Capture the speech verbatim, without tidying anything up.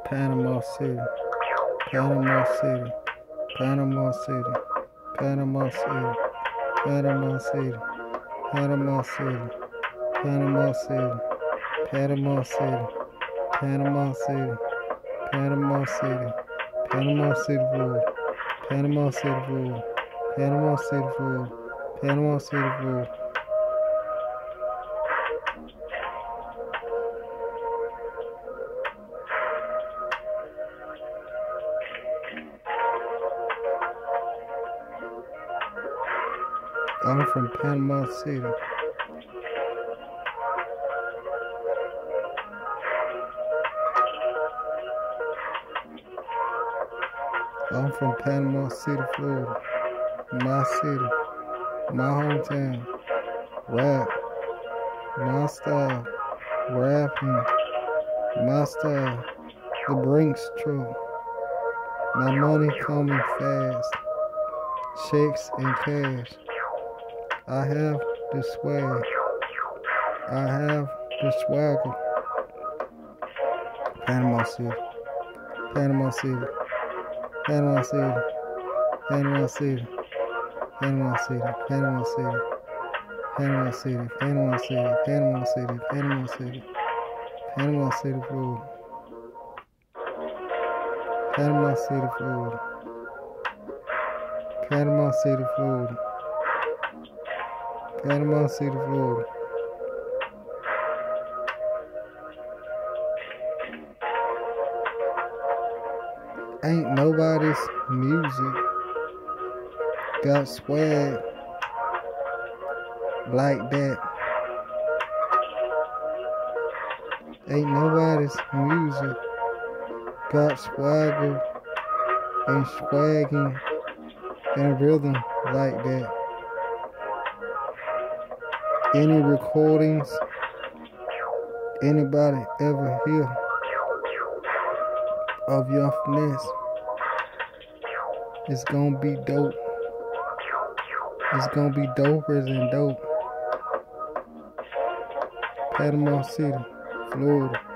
Panama City, Panama City, Panama City, Panama City, Panama City, Panama City, Panama City, Panama City, Panama City, Panama City, Panama City Road, Panama City Road, Panama City Road, Panama City Road. I'm from Panama City. I'm from Panama City, Florida. My city, my hometown. Rap, my style. Rapping, my style. The Brinks truck. My money coming fast. Checks and cash. I have the swag. I have the swagger. Panama City. Panama City. Panama City. Panama City. Panama City. Panama City. Panama City. Panama City. Panama City. Panama City. Panama City, Florida. Panama City, Florida. Panama City, Florida. Panama City, Florida. Ain't nobody's music got swag like that. Ain't nobody's music got swagger and swagging and rhythm like that. Any recordings anybody ever hear of Young Faness, it's gonna be dope. It's gonna be doper than dope. Panama City, Florida.